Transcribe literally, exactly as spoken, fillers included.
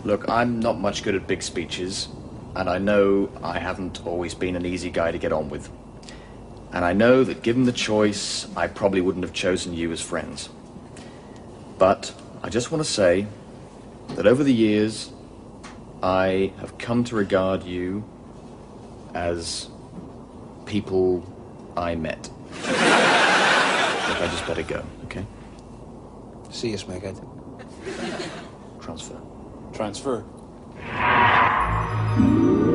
Look, I'm not much good at big speeches, and I know I haven't always been an easy guy to get on with. And I know that given the choice, I probably wouldn't have chosen you as friends. But I just want to say that over the years, I have come to regard you as people I met. Look, I just better go, okay? See you, Smeghead. Transfer. Transfer.